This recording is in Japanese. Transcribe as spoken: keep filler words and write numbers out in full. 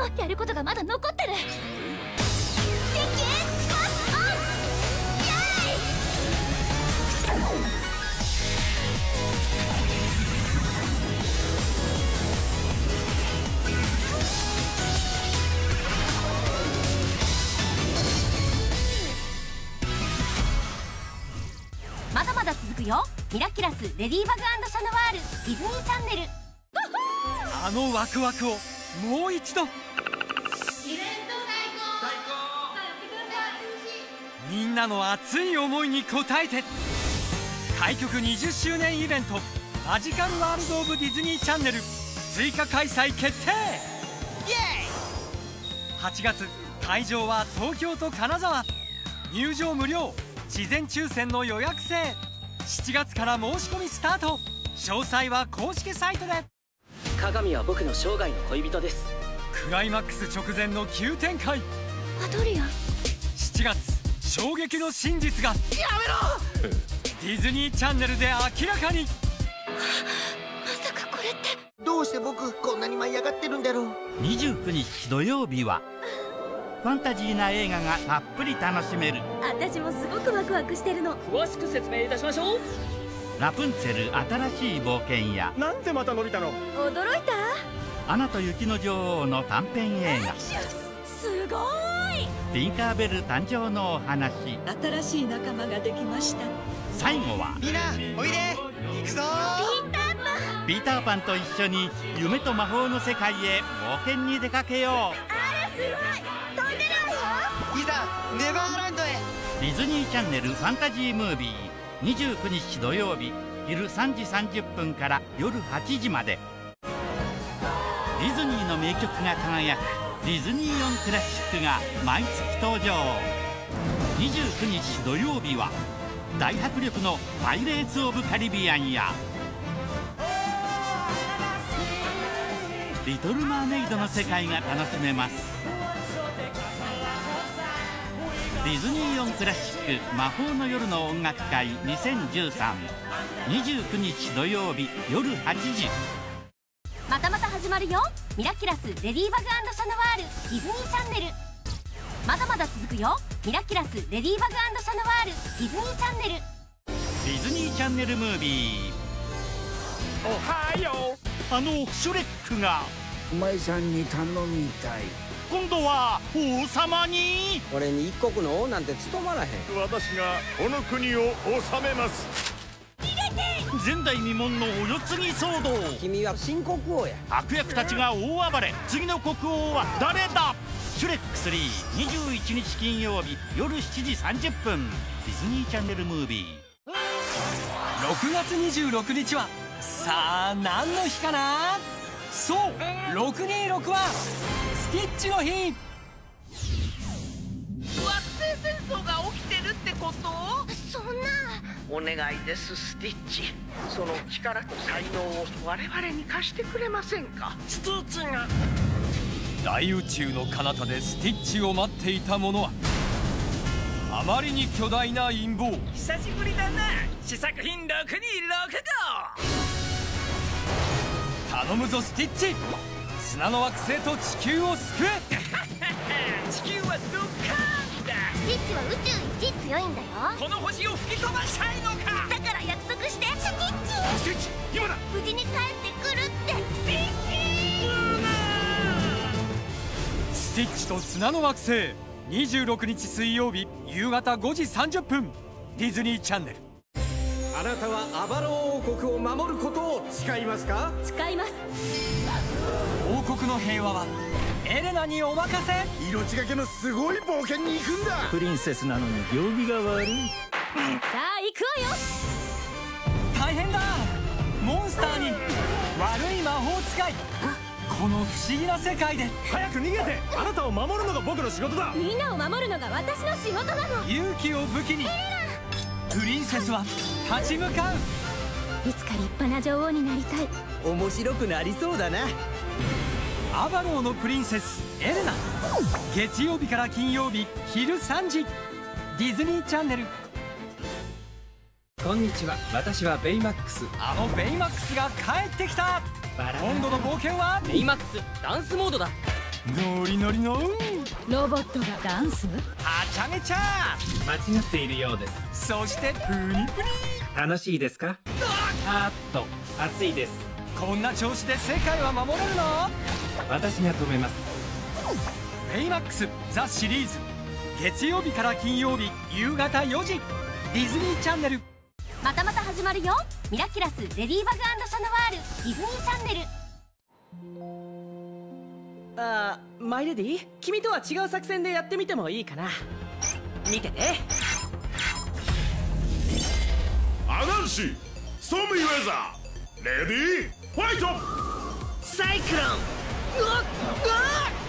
やることがまだ残ってる。まだまだ続くよ。ミラキュラスレディーバグ&シャノワールディズニーチャンネル。 あのワクワクをもう一度。 イベント最高。 みんなの熱い思いに応えて、開局にじゅっしゅうねんイベントマジカルワールド・オブ・ディズニーチャンネル追加開催決定。イエーイ。はちがつ会場は東京と金沢。入場無料、事前抽選の予約制。しちがつから申し込みスタート。詳細は公式サイトで。 鏡は僕の生涯の恋人です。 クライマックス直前の急展開。 アドリアン。 しちがつ衝撃の真実が。やめろディズニーチャンネルで明らかに。 まさかこれって。 どうして僕こんなに舞い上がってるんだろう。 にじゅうくにち土曜日はファンタジーな映画がたっぷり楽しめる。 私もすごくワクワクしてるの。 詳しく説明いたしましょう。 ラプンツェル新しい冒険や、 なんでまたのび太の。 驚いた。 アナと雪の女王の短編映画、 すごい。 ティンカーベル誕生のお話。 新しい仲間ができました。 最後はみんなおいで行くぞ。 ピーターパンと一緒に夢と魔法の世界へ冒険に出かけよう。 あらすごい。飛んでるわよ。 いざネバーランドへ。 ディズニーチャンネルファンタジームービーにじゅうくにち土曜日昼さんじさんじゅっぷんから夜はちじまで。ディズニーの名曲が輝くディズニーオンクラシックが毎月登場。にじゅうくにち土曜日は大迫力の「パイレーツ・オブ・カリビアン」や「リトル・マーメイド」の世界が楽しめます。ディズニーオンクラシック魔法の夜の音楽会にせんじゅうさん、にじゅうくにち土曜日夜はちじ。 またまた始まるよ。ミラキュラスレディーバグ&シャノワールディズニーチャンネル。まだまだ続くよ。ミラキュラスレディーバグ&シャノワールディズニーチャンネル。 ディズニーチャンネルムービー。 おはよう。あのシュレックがお前さんに頼みたい。 今度は王様に。 俺に一国の王なんて務まらへん。 私がこの国を治めます。 前代未聞のお世継ぎ騒動。 君は新国王や。 悪役たちが大暴れ。次の国王は誰だ。シュレックスリーにじゅういちにち金曜日夜しちじさんじゅっぷん。ディズニーチャンネルムービー。 ろくがつにじゅうろくにちはさあ何の日かな。そうろくにろくはスティッチの日。 惑星戦争が起きてるってこと？ そんな。 お願いですスティッチ。その力と才能を我々に貸してくれませんか。 スティッチが。大宇宙の彼方でスティッチを待っていた者はあまりに巨大な陰謀。 久しぶりだな試作品ろくにろくご。 頼むぞスティッチ。砂の惑星と地球を救え。 地球はドッカーンだ。 スティッチは宇宙一強いんだよ。 この星を吹き飛ばしたいのか。 だから約束して。スティッチスティッチ今だ。 無事に帰ってくるって。 スティッチスティッチと砂の惑星にじゅうろくにち水曜日夕方ごじさんじゅっぷん。ディズニーチャンネル。 あなたはアバロン王国を守ることを誓いますか。 誓います。 王国の平和はエレナにお任せ。 命がけのすごい冒険に行くんだ。 プリンセスなのに行儀が悪い。 さあ行くわよ。 大変だ。モンスターに悪い魔法使い。この不思議な世界で。 早く逃げて。あなたを守るのが僕の仕事だ。 みんなを守るのが私の仕事なの。 勇気を武器にプリンセスは立ち向かう。いつか立派な女王になりたい。 面白くなりそうだな。 アバローのプリンセスエレナ。月曜日から金曜日昼さんじ。ディズニーチャンネル。 こんにちは。私はベイマックス。 あのベイマックスが帰ってきた。今度の冒険はベイマックスダンスモードだ。 ノリノリのロボットがダンス？ はちゃめちゃ間違っているようです。 そしてプニプニ楽しいですか？あーっと熱いです。 こんな調子で世界は守れるの？ 私が止めます。 ベイマックスザシリーズ月曜日から金曜日夕方よじディズニーチャンネル。 またまた始まるよ。ミラキュラスレディーバグ&シャノワールディズニーチャンネル。 あーマイレディ、君とは違う作戦でやってみてもいいかな。見てて。 アナンシーストームイウェザーレディーファイト。 サイクロン。うわっうわっ